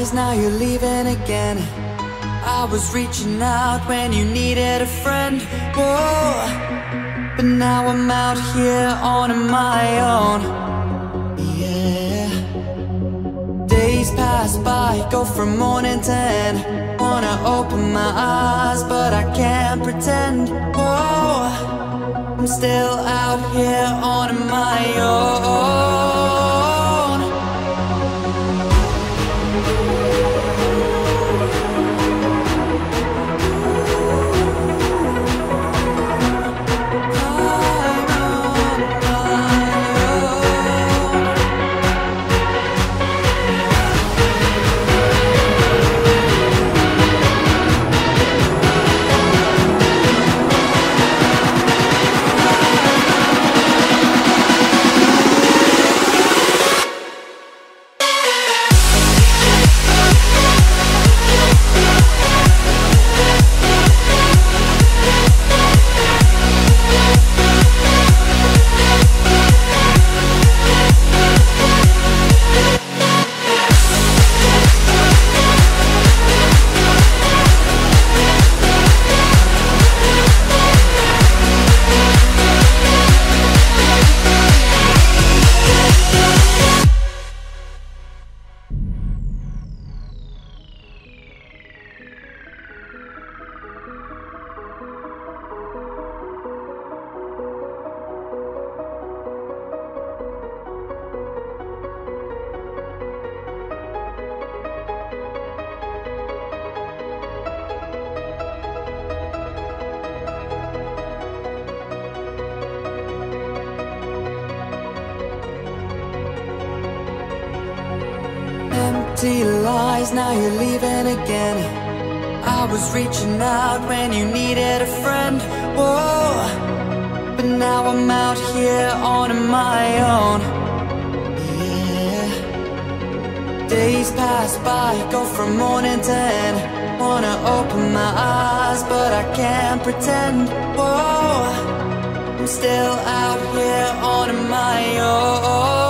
lies, now you're leaving again. I was reaching out when you needed a friend. Whoa, but now I'm out here on my own. Yeah. Days pass by, go from morning to end. Wanna open my eyes, but I can't pretend. Whoa, I'm still out here on my own. Empty lies, now you're leaving again. I was reaching out when you needed a friend. Whoa, but now I'm out here on my own. Yeah. Days pass by, go from morning to end. Wanna open my eyes, but I can't pretend. Whoa, I'm still out here on my own.